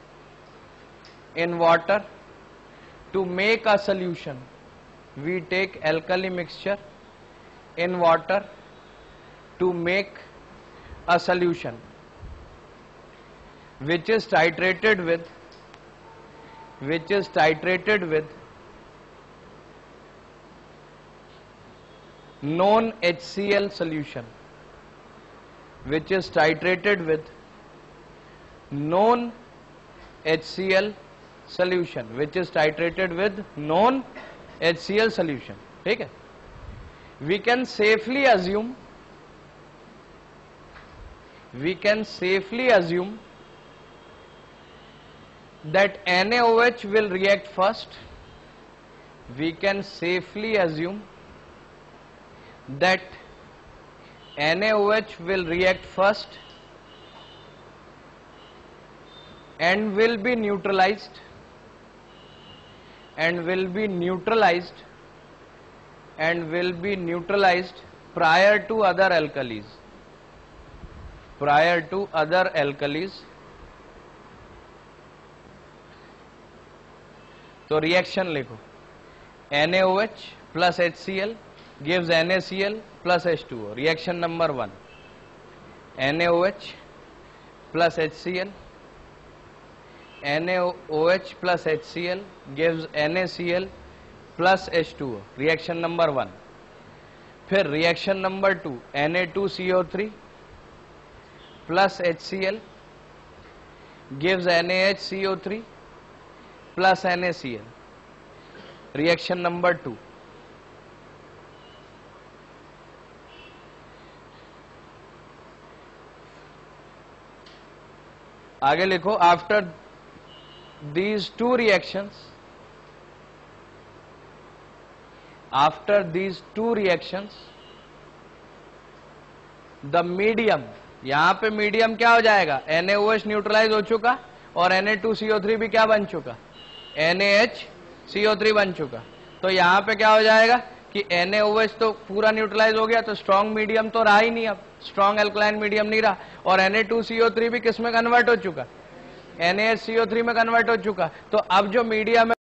in water to make a solution. We take alkali mixture in water to make a solution, which is titrated with which is titrated with known H C l solution, which is titrated with known H C l solution, which is titrated with known H C l solution. ठीक है? We can safely assume we can safely assume that N a O H will react first. We can safely assume that N a O H will react first and will be neutralized and will be neutralized and will be neutralized prior to other alkalis, prior to other alkalis. तो reaction लिखो, N A O H plus H C L gives N A C L plus H two O. Reaction number one, N A O H plus H C L, N A O H plus H C L gives N A C L plus H two O. Reaction number one. फिर reaction number two, N A two C O three plus H C L gives N A H C O three plus N A C L. Reaction number two. आगे लिखो, after these two reactions, after these two reactions the medium, यहां पे medium क्या हो जाएगा? N A O H neutralise हो चुका और N A two C O three भी क्या बन चुका? N A H C O three बन चुका। तो यहां पे क्या हो जाएगा कि एन ए ओ एच तो पूरा न्यूट्रलाइज हो गया, तो स्ट्रॉन्ग मीडियम तो रहा ही नहीं, अब स्ट्रॉन्ग एल्कलाइन मीडियम नहीं रहा, और N A two C O three भी किस में कन्वर्ट हो चुका? N A H C O three में कन्वर्ट हो चुका। तो अब जो मीडियम